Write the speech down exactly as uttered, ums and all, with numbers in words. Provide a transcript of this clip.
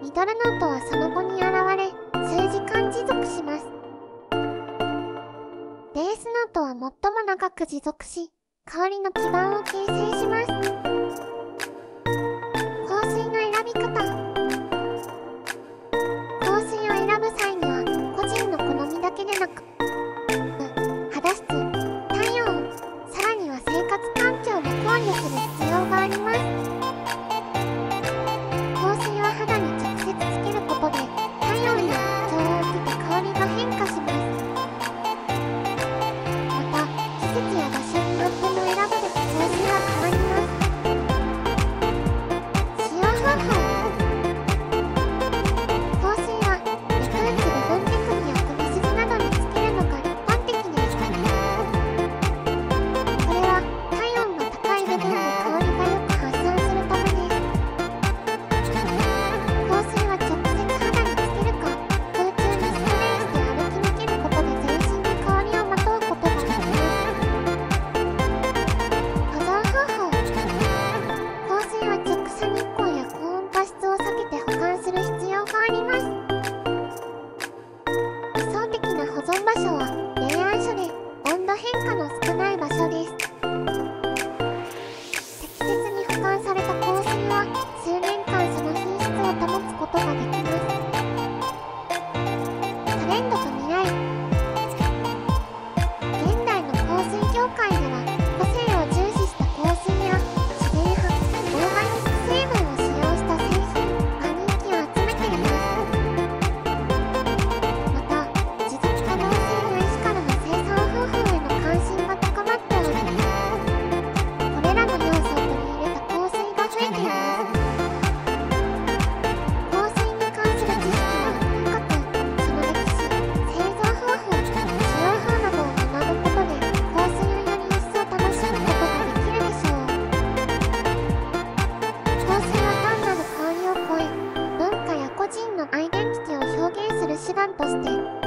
ミドルノートはその後に現れ、数時間持続します。ベースノートは最も長く持続し、香りの基盤を形成します。香水の選び方。香水を選ぶ際には、個人の好みだけでなく、肌質、体温、さらには生活環境も考慮する必要があります。香水は肌に直接つけることで、体温や特徴を受けて香りが変化します。また、季節や場所によっての選ぶべき香水は変わります。使用方法。香水は、肉打つ部分手首や首筋などにつけるのが一般的です。これは、体温が高い部分で香りがよく発散するためです。香水は直接肌につけるか、空中にスプレーして歩き抜けることで全身に香りをまとうことができます。保存方法。香水は直射日光や高温多湿を避けて保管する必要があります。理想的な保存場所は冷暗所で温度変化の少ない場所です。適切に保管された香水は数年間その品質を保つことができます。トレンドと未来。現代の香水業界では個性を重視した香水や自然派、オーガニック成分を使用した製品が人気を集めています。また、持続可能性やエシカルな生産方法への関心が高まっており、これらの要素を取り入れた香水が増えています。香水に関する知識は深く、その歴史、製造方法、使用法などを学ぶことで香水をより一層楽しむことができるでしょう。香水は単なる香りを超え、文化や個人のアイデンティティを表現する手段として